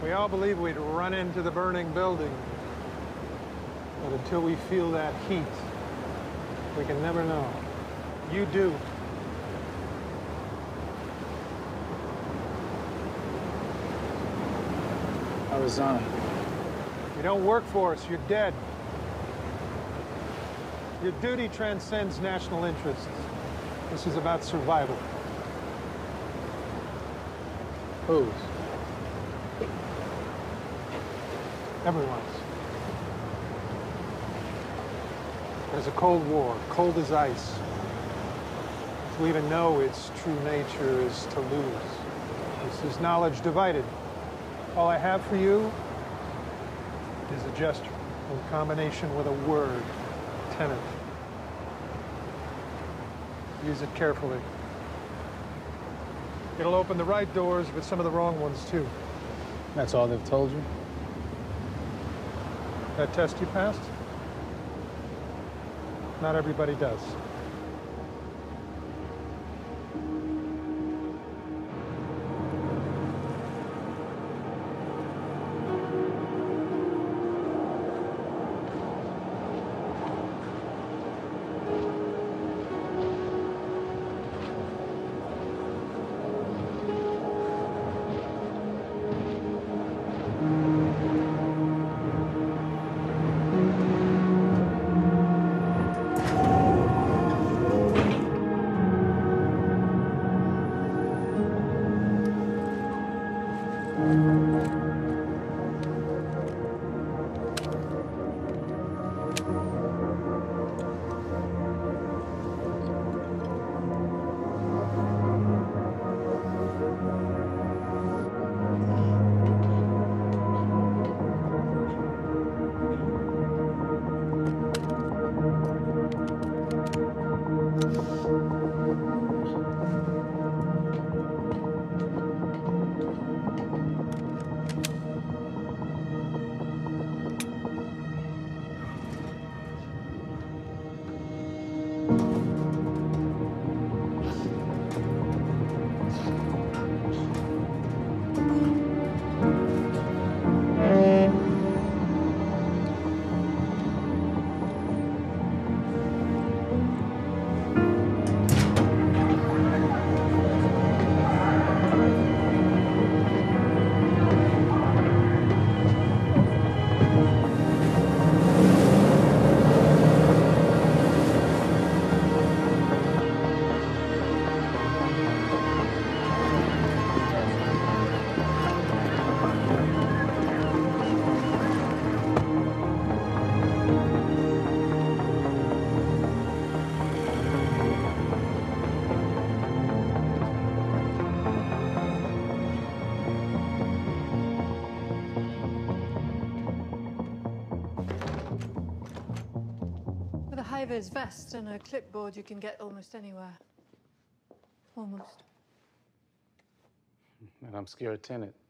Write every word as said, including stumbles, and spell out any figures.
We all believe we'd run into the burning building. But until we feel that heat, we can never know. You do. I resign. You don't work for us, you're dead. Your duty transcends national interests. This is about survival. Whose? Everyone's. There's a Cold War, cold as ice. To even know its true nature is to lose. This is knowledge divided. All I have for you is a gesture in combination with a word, Tenet. Use it carefully. It'll open the right doors, but some of the wrong ones, too. That's all they've told you? That test you passed? Not everybody does. High-vis vest and a clipboard you can get almost anywhere. Almost. And I'm scared of Tenet.